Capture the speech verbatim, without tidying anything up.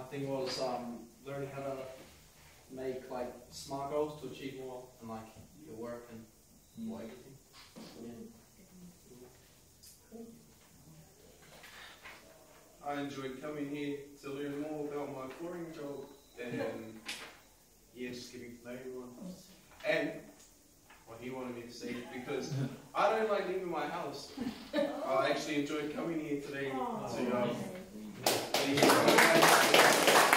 thing was um, learning how to make like smart goals to achieve more and like your work and mm. everything. Yeah. I enjoyed coming here to learn more about my flooring job and yeah, just getting to know everyone. And what he wanted me to say, because I don't like leaving my house. I actually enjoyed coming here today to um,